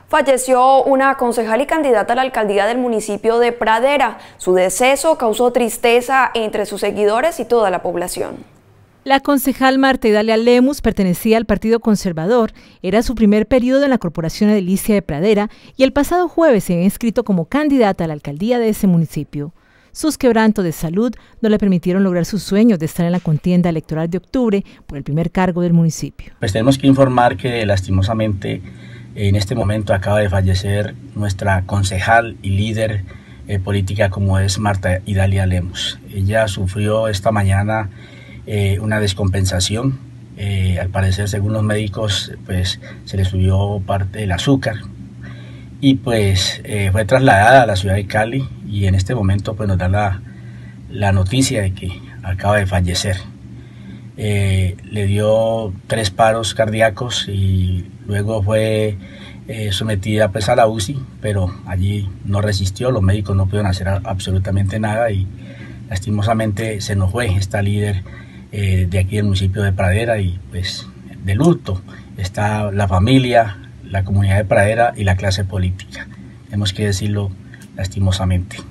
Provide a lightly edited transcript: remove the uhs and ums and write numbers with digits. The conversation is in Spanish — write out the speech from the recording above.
Falleció una concejal y candidata a la alcaldía del municipio de Pradera. Su deceso causó tristeza entre sus seguidores y toda la población. La concejal Marta Idalia Lemus pertenecía al Partido Conservador, era su primer periodo en la Corporación Edilicia de Pradera y el pasado jueves se había inscrito como candidata a la alcaldía de ese municipio. Sus quebrantos de salud no le permitieron lograr sus sueños de estar en la contienda electoral de octubre por el primer cargo del municipio. Pues tenemos que informar que lastimosamente en este momento acaba de fallecer nuestra concejal y líder política como es Marta Idalia Lemus. Ella sufrió esta mañana una descompensación, al parecer según los médicos pues se le subió parte del azúcar y pues fue trasladada a la ciudad de Cali y en este momento pues nos da la noticia de que acaba de fallecer. Le dio 3 paros cardíacos y luego fue sometida pues a la UCI, pero allí no resistió, los médicos no pudieron hacer absolutamente nada y lastimosamente se nos fue esta líder de aquí del municipio de Pradera y pues de luto está la familia, la comunidad de Pradera y la clase política, tenemos que decirlo lastimosamente.